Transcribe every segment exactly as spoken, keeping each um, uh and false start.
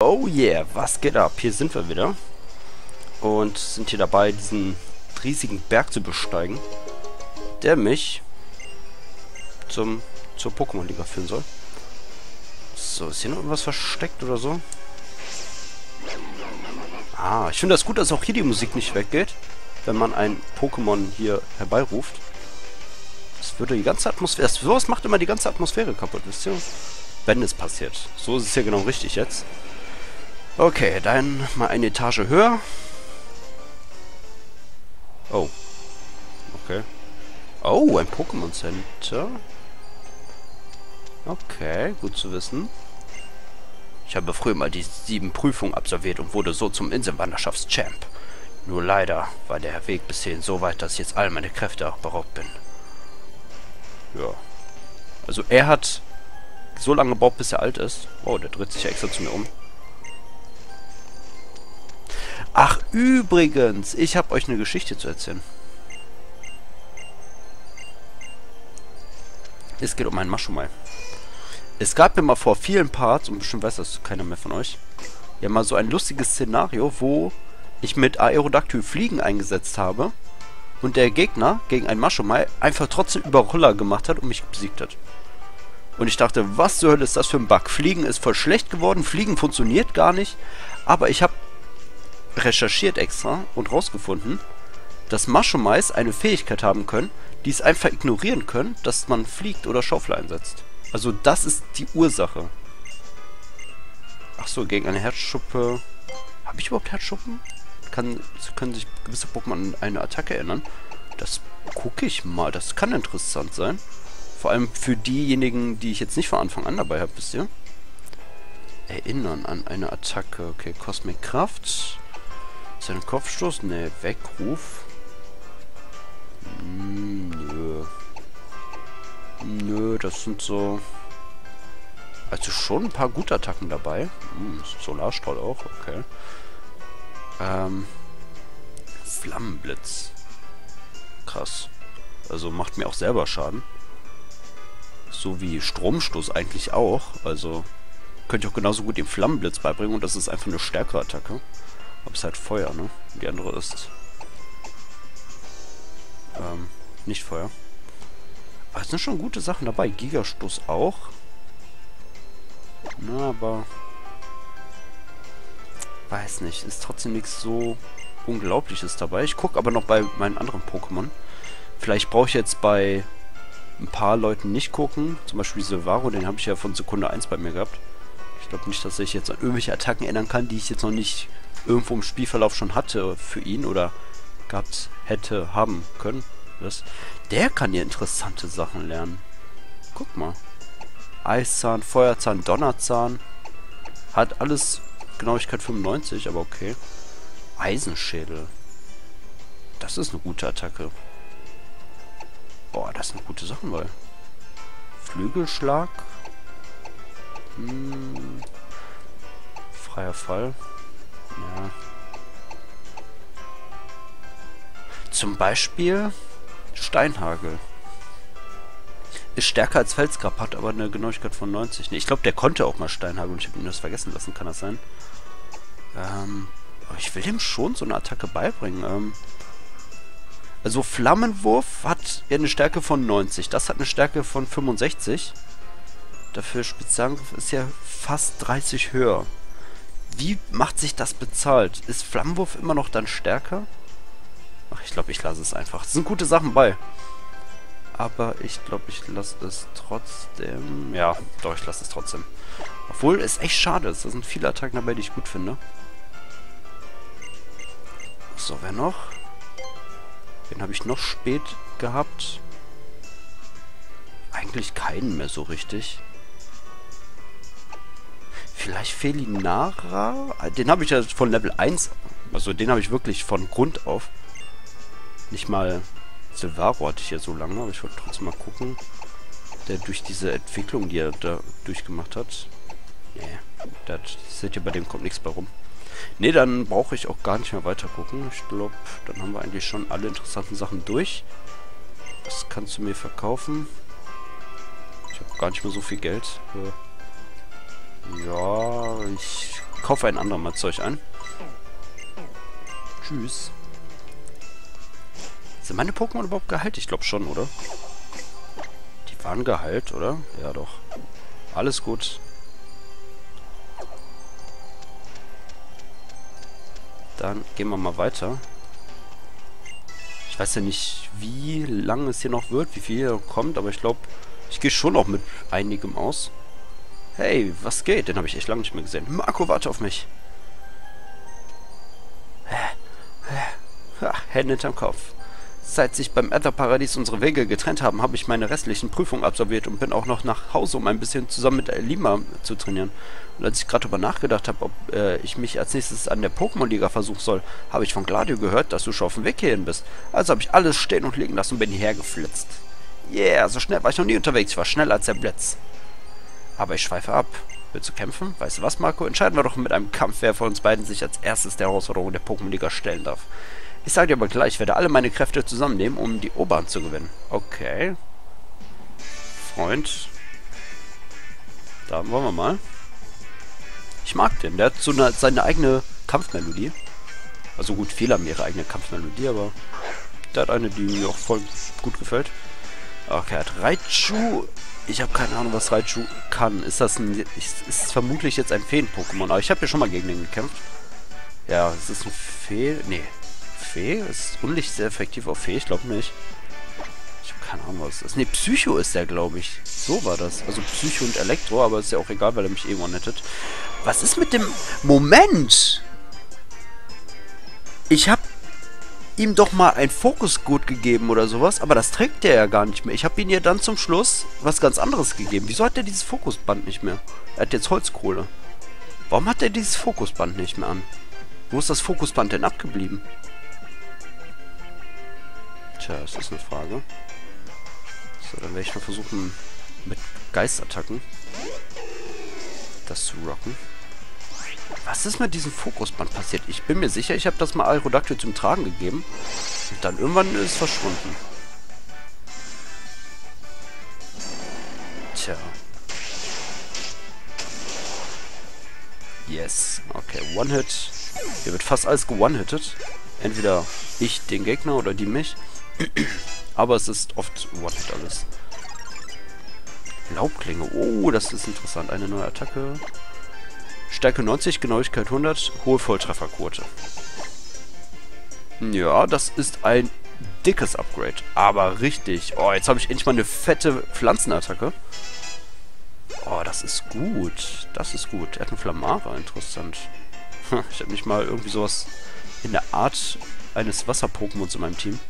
Oh yeah, was geht ab? Hier sind wir wieder. Und sind hier dabei, diesen riesigen Berg zu besteigen, der mich zum zur Pokémon-Liga führen soll. So, ist hier noch irgendwas versteckt oder so? Ah, ich finde das gut, dass auch hier die Musik nicht weggeht, wenn man ein Pokémon hier herbeiruft. Das würde die ganze Atmosphäre... Sowas macht immer die ganze Atmosphäre kaputt, wisst ihr? Wenn es passiert. So ist es hier genau richtig jetzt. Okay, dann mal eine Etage höher. Oh. Okay. Oh, ein Pokémon Center. Okay, gut zu wissen. Ich habe früher mal die sieben Prüfungen absolviert und wurde so zum Inselwanderschaftschamp. Nur leider war der Weg bis hierhin so weit, dass ich jetzt all meine Kräfte auch beraubt bin. Ja. Also er hat so lange gebraucht, bis er alt ist. Oh, der dreht sich ja extra zu mir um. Ach, übrigens, ich habe euch eine Geschichte zu erzählen. Es geht um einen Maschumai. Es gab ja mal vor vielen Parts, und bestimmt weiß das keiner mehr von euch, ja mal so ein lustiges Szenario, wo ich mit Aerodactyl Fliegen eingesetzt habe und der Gegner gegen einen Maschumai einfach trotzdem Überroller gemacht hat und mich besiegt hat. Und ich dachte, was zur Hölle ist das für ein Bug? Fliegen ist voll schlecht geworden, Fliegen funktioniert gar nicht, aber ich habe recherchiert extra und rausgefunden, dass Maschumais eine Fähigkeit haben können, die es einfach ignorieren können, dass man fliegt oder Schaufel einsetzt. Also das ist die Ursache. Ach so, gegen eine Herzschuppe... Habe ich überhaupt Herzschuppen? Kann, können sich gewisse Pokémon an eine Attacke erinnern? Das gucke ich mal. Das kann interessant sein. Vor allem für diejenigen, die ich jetzt nicht von Anfang an dabei habe, wisst ihr? Erinnern an eine Attacke. Okay, Cosmic Kraft. Ist ein Kopfstoß? Ne, Weckruf. Hm, nö. Nö, das sind so... Also schon ein paar gute Attacken dabei. Hm, Solarstrahl auch, okay. Ähm... Flammenblitz. Krass. Also macht mir auch selber Schaden. So wie Stromstoß eigentlich auch. Also könnte ich auch genauso gut den Flammenblitz beibringen und das ist einfach eine stärkere Attacke. Aber es ist halt Feuer, ne? Die andere ist... Ähm, nicht Feuer. Aber es sind schon gute Sachen dabei. Gigastoß auch. Na, aber... Weiß nicht. Ist trotzdem nichts so Unglaubliches dabei. Ich gucke aber noch bei meinen anderen Pokémon. Vielleicht brauche ich jetzt bei ein paar Leuten nicht gucken. Zum Beispiel Silvaro, den habe ich ja von Sekunde eins bei mir gehabt. Ich glaube nicht, dass ich jetzt an irgendwelche Attacken ändern kann, die ich jetzt noch nicht irgendwo im Spielverlauf schon hatte für ihn oder gehabt hätte haben können. Was? Der kann ja interessante Sachen lernen. Guck mal. Eiszahn, Feuerzahn, Donnerzahn. Hat alles Genauigkeit fünfundneunzig, aber okay. Eisenschädel. Das ist eine gute Attacke. Boah, das sind gute Sachen bei. Flügelschlag. Hm. Freier Fall. Ja. Zum Beispiel Steinhagel. Ist stärker als Felsgrab, hat aber eine Genauigkeit von neunzig. Nee, ich glaube, der konnte auch mal Steinhagel und ich habe ihn das vergessen lassen, kann das sein? Ähm, aber ich will ihm schon so eine Attacke beibringen. Ähm, also Flammenwurf hat ja eine Stärke von neunzig. Das hat eine Stärke von fünfundsechzig. Dafür Spezialangriff ist ja fast dreißig höher. Wie macht sich das bezahlt? Ist Flammenwurf immer noch dann stärker? Ach, ich glaube, ich lasse es einfach. Es sind gute Sachen bei. Aber ich glaube, ich lasse es trotzdem... Ja, doch, ich lasse es trotzdem. Obwohl, es echt schade ist. Da sind viele Attacken dabei, die ich gut finde. So, wer noch? Den habe ich noch spät gehabt. Eigentlich keinen mehr so richtig. Vielleicht Felinara? Den habe ich ja von Level eins. Also den habe ich wirklich von Grund auf. Nicht mal Silvaro hatte ich ja so lange, aber ich wollte trotzdem mal gucken. Der durch diese Entwicklung, die er da durchgemacht hat. Nee, das seht ihr, bei dem kommt nichts bei rum. Nee, dann brauche ich auch gar nicht mehr weiter gucken. Ich glaube, dann haben wir eigentlich schon alle interessanten Sachen durch. Was kannst du mir verkaufen? Ich habe gar nicht mehr so viel Geld. Ja, ich kaufe ein andermal Zeug ein. Tschüss. Sind meine Pokémon überhaupt geheilt? Ich glaube schon, oder? Die waren geheilt, oder? Ja, doch. Alles gut. Dann gehen wir mal weiter. Ich weiß ja nicht, wie lange es hier noch wird, wie viel hier kommt, aber ich glaube, ich gehe schon noch mit einigem aus. Hey, was geht? Den habe ich echt lange nicht mehr gesehen. Marco, warte auf mich. Hände hinterm Kopf. Seit sich beim Ether-Paradies unsere Wege getrennt haben, habe ich meine restlichen Prüfungen absolviert und bin auch noch nach Hause, um ein bisschen zusammen mit Lima zu trainieren. Und als ich gerade darüber nachgedacht habe, ob äh, ich mich als nächstes an der Pokémon-Liga versuchen soll, habe ich von Gladio gehört, dass du schon auf dem Weg hierhin bist. Also habe ich alles stehen und liegen lassen und bin hierher geflitzt. Yeah, so schnell war ich noch nie unterwegs. Ich war schneller als der Blitz. Aber ich schweife ab. Willst du kämpfen? Weißt du was, Marco? Entscheiden wir doch mit einem Kampf, wer von uns beiden sich als erstes der Herausforderung der Pokémon-Liga stellen darf. Ich sage dir aber gleich, ich werde alle meine Kräfte zusammennehmen, um die Oberhand zu gewinnen. Okay. Freund. Da wollen wir mal. Ich mag den. Der hat so eine, seine eigene Kampfmelodie. Also gut, viele haben ihre eigene Kampfmelodie, aber der hat eine, die mir auch voll gut gefällt. Okay, er hat Raichu. Ich habe keine Ahnung, was Raichu kann. Ist das ein... Ist, ist vermutlich jetzt ein Feen-Pokémon. Aber ich habe ja schon mal gegen den gekämpft. Ja, es ist ein Fee... Nee. Fee? Ist Unlicht sehr effektiv auf Fee? Ich glaube nicht. Ich habe keine Ahnung, was das ist. Ne, Psycho ist der, glaube ich. So war das. Also Psycho und Elektro, aber ist ja auch egal, weil er mich eh one-hittet. Was ist mit dem... Moment! Ich habe ihm doch mal ein Fokusgut gegeben oder sowas, aber das trägt der ja gar nicht mehr. Ich habe ihm ja dann zum Schluss was ganz anderes gegeben. Wieso hat er dieses Fokusband nicht mehr? Er hat jetzt Holzkohle. Warum hat er dieses Fokusband nicht mehr an? Wo ist das Fokusband denn abgeblieben? Tja, das ist eine Frage. So, dann werde ich mal versuchen, mit Geistattacken das zu rocken. Was ist mit diesem Fokusband passiert? Ich bin mir sicher, ich habe das mal Aerodactyl zum Tragen gegeben. Und dann irgendwann ist es verschwunden. Tja. Yes. Okay, One-Hit. Hier wird fast alles ge-One-Hitted. Entweder ich den Gegner oder die mich. Aber es ist oft One-Hit alles. Laubklinge. Oh, das ist interessant. Eine neue Attacke. Stärke neunzig, Genauigkeit hundert, hohe Volltrefferquote. Ja, das ist ein dickes Upgrade. Aber richtig. Oh, jetzt habe ich endlich mal eine fette Pflanzenattacke. Oh, das ist gut. Das ist gut. Er hat einen Flamara. Interessant. Ich habe nicht mal irgendwie sowas in der Art eines Wasser-Pokémons in meinem Team.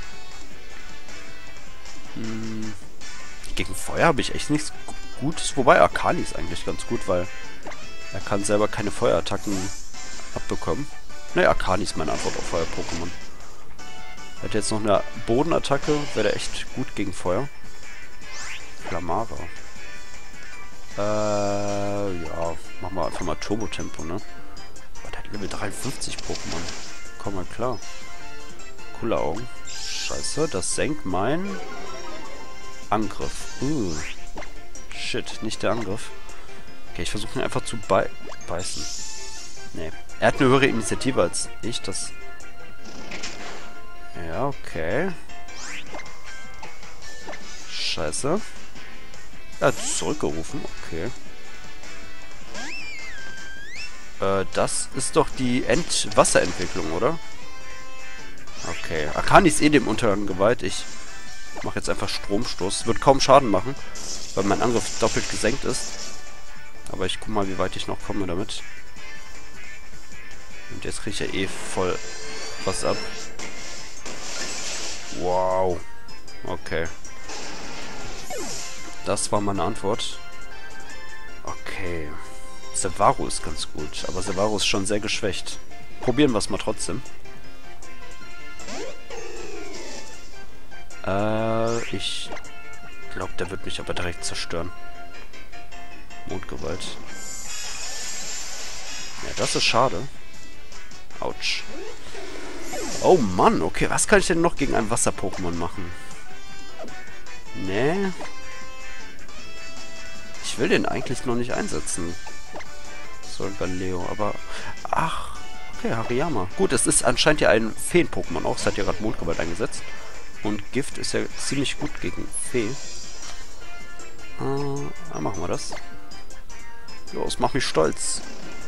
Hm. Gegen Feuer habe ich echt nichts Gutes. Wobei Akali ist eigentlich ganz gut, weil er kann selber keine Feuerattacken abbekommen. Ne, Akali ist meine Antwort auf Feuer-Pokémon. Er hat jetzt noch eine Bodenattacke. Wäre echt gut gegen Feuer. Flamara. Äh, ja. Machen wir einfach mal Turbo-Tempo, ne? Oh, der hat Level dreiundfünfzig Pokémon. Komm mal klar. Coole Augen. Scheiße, das senkt mein Angriff. Uh. Shit, nicht der Angriff. Okay, ich versuche ihn einfach zu bei beißen. Nee. Er hat eine höhere Initiative als ich. Das... Ja, okay. Scheiße. Er hat zurückgerufen. Okay. Äh, das ist doch die Endwasserentwicklung, oder? Okay. Akani ist eh dem Untergang geweiht. Ich mache jetzt einfach Stromstoß. Wird kaum Schaden machen, weil mein Angriff doppelt gesenkt ist. Aber ich guck mal, wie weit ich noch komme damit. Und jetzt kriege ich ja eh voll was ab. Wow. Okay. Das war meine Antwort. Okay. Sevaro ist ganz gut, aber Sevaro ist schon sehr geschwächt. Probieren wir es mal trotzdem. Äh, ich glaube, der wird mich aber direkt zerstören. Mondgewalt. Ja, das ist schade. Autsch. Oh Mann, okay, was kann ich denn noch gegen ein Wasser-Pokémon machen? Nee. Ich will den eigentlich noch nicht einsetzen. Soll Galileo, aber... Ach, okay, Hariyama. Gut, es ist anscheinend ja ein Feen-Pokémon auch. Es hat ja gerade Mondgewalt eingesetzt. Und Gift ist ja ziemlich gut gegen Fee. Äh, dann machen wir das. Los, mach mich stolz.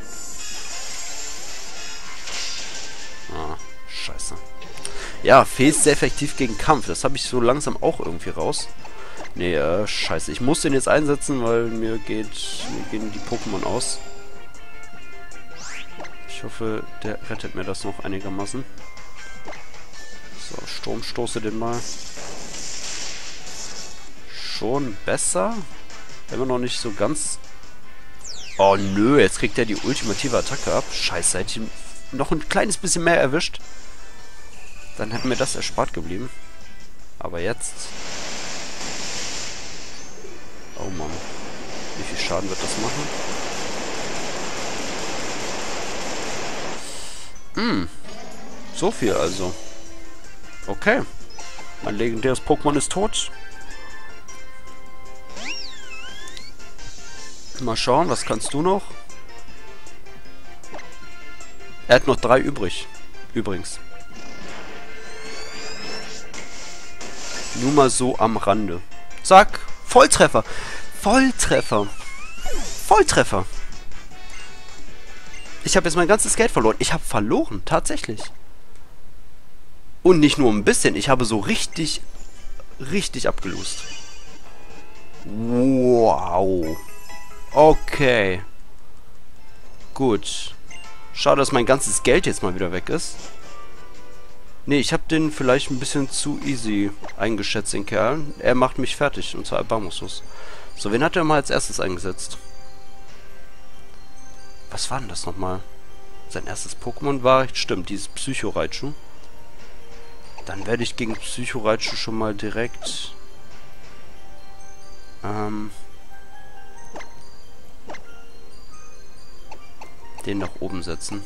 Ah, scheiße. Ja, Fee ist sehr effektiv gegen Kampf. Das habe ich so langsam auch irgendwie raus. Nee, äh, scheiße. Ich muss den jetzt einsetzen, weil mir geht, mir gehen die Pokémon aus. Ich hoffe, der rettet mir das noch einigermaßen. So, Sturm, stoße den mal. Schon besser. Immer noch nicht so ganz... Oh nö, jetzt kriegt er die ultimative Attacke ab. Scheiße, hätte ich ihn noch ein kleines bisschen mehr erwischt. Dann hätten mir das erspart geblieben. Aber jetzt... Oh Mann. Wie viel Schaden wird das machen? Hm. So viel also. Okay. Mein legendäres Pokémon ist tot. Mal schauen, was kannst du noch? Er hat noch drei übrig. Übrigens. Nur mal so am Rande. Zack. Volltreffer. Volltreffer. Volltreffer. Ich habe jetzt mein ganzes Geld verloren. Ich habe verloren. Tatsächlich. Und nicht nur ein bisschen. Ich habe so richtig, richtig abgelost. Wow. Okay. Gut. Schade, dass mein ganzes Geld jetzt mal wieder weg ist. Nee, ich habe den vielleicht ein bisschen zu easy eingeschätzt, den Kerl. Er macht mich fertig, und zwar Erbarmungslos. So, wen hat er mal als erstes eingesetzt? Was war denn das nochmal? Sein erstes Pokémon war, stimmt, dieses Psycho-Raichu. Dann werde ich gegen Psycho-Raichu schon mal direkt... Ähm... den nach oben setzen.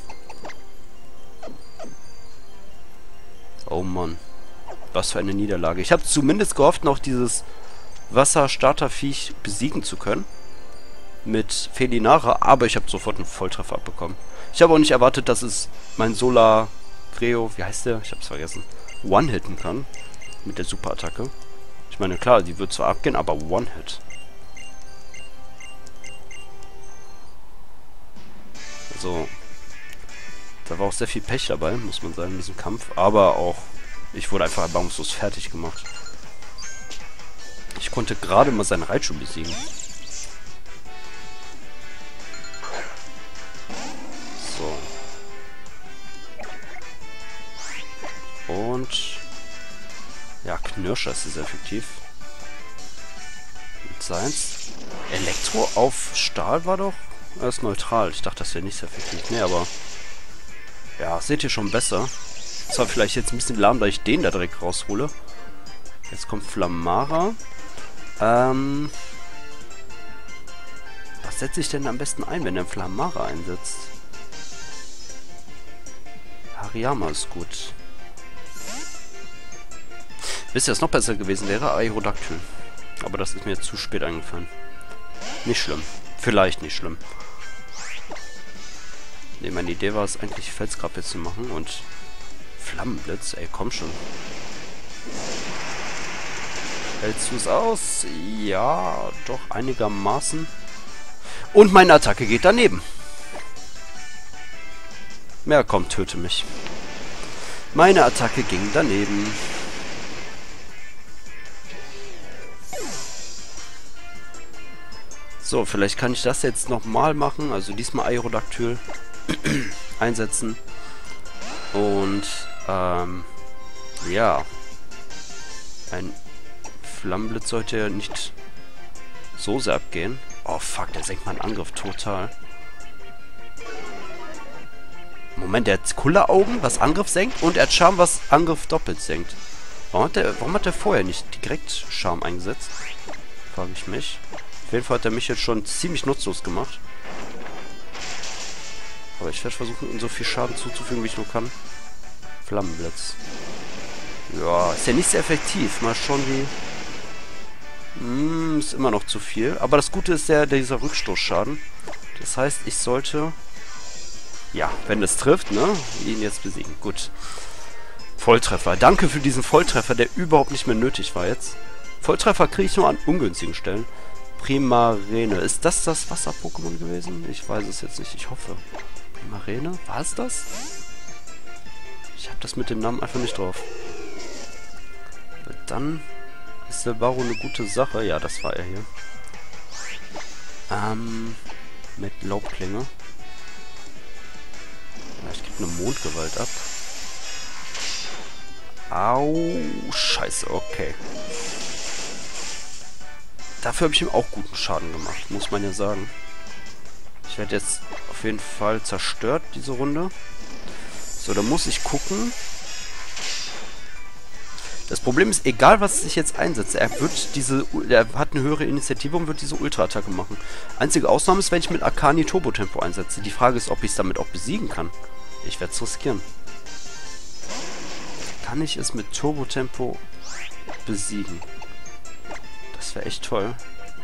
Oh Mann. Was für eine Niederlage. Ich habe zumindest gehofft, noch dieses Wasser-Starter-Viech besiegen zu können. Mit Felinara, aber ich habe sofort einen Volltreffer abbekommen. Ich habe auch nicht erwartet, dass es mein Solar Greo, wie heißt der? Ich habe es vergessen. One-Hitten kann. Mit der Superattacke. Ich meine, klar, die wird zwar abgehen, aber One-Hit. Also, da war auch sehr viel Pech dabei, muss man sagen, in diesem Kampf. Aber auch, ich wurde einfach erbarmungslos fertig gemacht. Ich konnte gerade mal seinen Raichu besiegen. So. Und... ja, Knirscher ist sehr effektiv. Und seins. Elektro auf Stahl war doch... er ist neutral. Ich dachte, das wäre nicht sehr effektiv. Nee, aber... ja, seht ihr schon besser. Zwar vielleicht jetzt ein bisschen lahm, da ich den da direkt raushole. Jetzt kommt Flammara. Ähm... was setze ich denn am besten ein, wenn er Flammara einsetzt? Hariyama ist gut. Wisst ihr, was noch besser gewesen wäre? Aerodactyl. Aber das ist mir zu spät eingefallen. Nicht schlimm. Vielleicht nicht schlimm. Ne, meine Idee war es eigentlich, Felsgrab jetzt zu machen und Flammenblitz, ey, komm schon. Hältst du es aus? Ja, doch einigermaßen. Und meine Attacke geht daneben. Ja, komm, töte mich. Meine Attacke ging daneben. So, vielleicht kann ich das jetzt nochmal machen. Also diesmal Aerodactyl einsetzen. Und, ähm, ja. Ein Flammenblitz sollte ja nicht so sehr abgehen. Oh, fuck, der senkt meinen Angriff total. Moment, der hat Kulleraugen, was Angriff senkt. Und er hat Charme, was Angriff doppelt senkt. Warum hat der, warum hat der vorher nicht direkt Charme eingesetzt? Frage ich mich. Auf jeden Fall hat er mich jetzt schon ziemlich nutzlos gemacht. Aber ich werde versuchen, ihm so viel Schaden zuzufügen, wie ich nur kann. Flammenblitz. Ja, ist ja nicht sehr effektiv. Mal schauen, wie... Hm, ist immer noch zu viel. Aber das Gute ist der, dieser Rückstoßschaden. Das heißt, ich sollte... Ja, wenn es trifft, ne? Ihn jetzt besiegen. Gut. Volltreffer. Danke für diesen Volltreffer, der überhaupt nicht mehr nötig war jetzt. Volltreffer kriege ich nur an ungünstigen Stellen. Primarene. Ist das das Wasser-Pokémon gewesen? Ich weiß es jetzt nicht. Ich hoffe. Primarene? War es das? Ich habe das mit dem Namen einfach nicht drauf. Dann ist Silbaro eine gute Sache. Ja, das war er hier. Ähm, mit Laubklinge. Ich gebe eine Mondgewalt ab. Au, scheiße, okay. Dafür habe ich ihm auch guten Schaden gemacht, muss man ja sagen. Ich werde jetzt auf jeden Fall zerstört, diese Runde. So, da muss ich gucken. Das Problem ist, egal was ich jetzt einsetze, er wird diese, er hat eine höhere Initiative und wird diese Ultra-Attacke machen. Einzige Ausnahme ist, wenn ich mit Akani Turbo-Tempo einsetze. Die Frage ist, ob ich es damit auch besiegen kann. Ich werde es riskieren. Kann ich es mit Turbo-Tempo besiegen? Das wäre echt toll.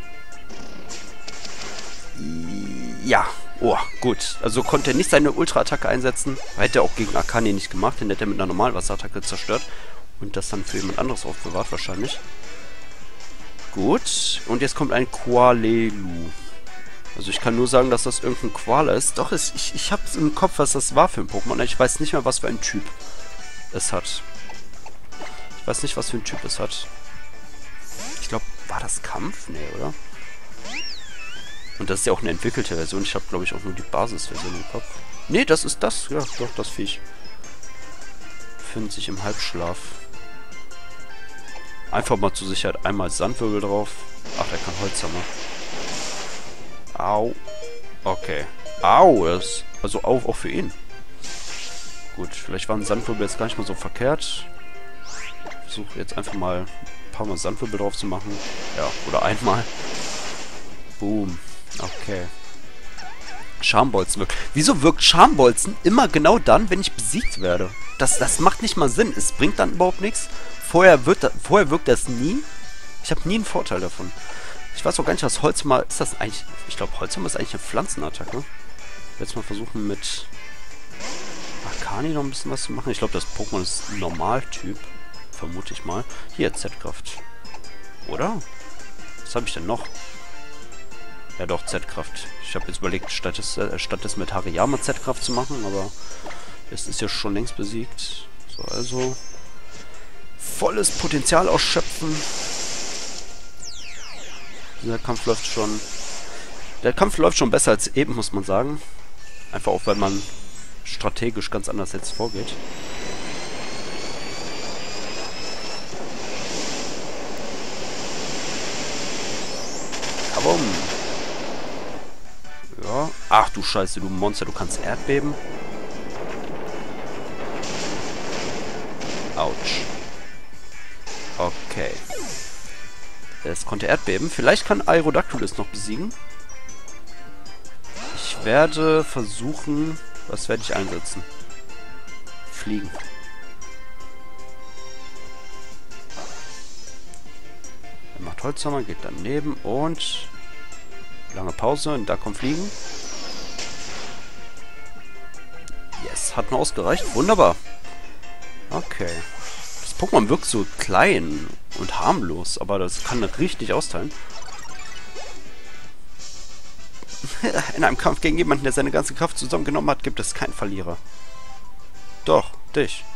Ja. Oh, gut. Also konnte er nicht seine Ultra-Attacke einsetzen. Hätte er auch gegen Akani nicht gemacht. Den hätte er mit einer normalen Wasserattacke zerstört. Und das dann für jemand anderes aufbewahrt wahrscheinlich. Gut. Und jetzt kommt ein Qualelu. Also ich kann nur sagen, dass das irgendein Qualer ist. Doch, es, ich, ich habe im Kopf, was das war für ein Pokémon. Ich weiß nicht mehr, was für ein Typ es hat. Ich weiß nicht, was für ein Typ es hat. Ich glaube, war das Kampf? Nee, oder? Und das ist ja auch eine entwickelte Version. Ich habe, glaube ich, auch nur die Basisversion im Kopf. Nee, das ist das. Ja, doch, das Viech. Befindet sich im Halbschlaf. Einfach mal zur Sicherheit einmal Sandwirbel drauf. Ach, der kann Holzhammer. Au. Okay. Au. Das, also auch, auch für ihn. Gut, vielleicht war ein Sandwirbel jetzt gar nicht mal so verkehrt. Ich versuche jetzt einfach mal ein paar Mal Sandwirbel drauf zu machen. Ja, oder einmal. Boom. Okay. Schambolzen wirkt. Wieso wirkt Schambolzen immer genau dann, wenn ich besiegt werde? Das, das macht nicht mal Sinn. Es bringt dann überhaupt nichts. Vorher, wird da, vorher wirkt das nie. Ich habe nie einen Vorteil davon. Ich weiß auch gar nicht, was Holzhammer... Ist das eigentlich... Ich glaube, Holzhammer ist eigentlich eine Pflanzenattacke. Ich werde jetzt mal versuchen, mit Akani noch ein bisschen was zu machen. Ich glaube, das Pokémon ist ein Normaltyp. Vermute ich mal. Hier, Z-Kraft. Oder? Was habe ich denn noch? Ja doch, Z-Kraft. Ich habe jetzt überlegt, statt es, äh, statt es mit Hariyama Z-Kraft zu machen, aber es ist ja schon längst besiegt. So, also volles Potenzial ausschöpfen. Der Kampf läuft schon... Der Kampf läuft schon besser als eben, muss man sagen. Einfach auch, weil man strategisch ganz anders jetzt vorgeht. Kabum. Ja. Ach du Scheiße, du Monster, du kannst Erdbeben. Autsch. Okay. Es konnte Erdbeben. Vielleicht kann Aerodactyl es noch besiegen. Ich werde versuchen... Was werde ich einsetzen? Fliegen. Er macht Holzhammer, geht daneben und... Lange Pause und da kommt Fliegen. Yes, hat nur ausgereicht. Wunderbar. Okay. Das Pokémon wirkt so klein und harmlos, aber das kann richtig austeilen. In einem Kampf gegen jemanden, der seine ganze Kraft zusammengenommen hat, gibt es keinen Verlierer. Doch, dich.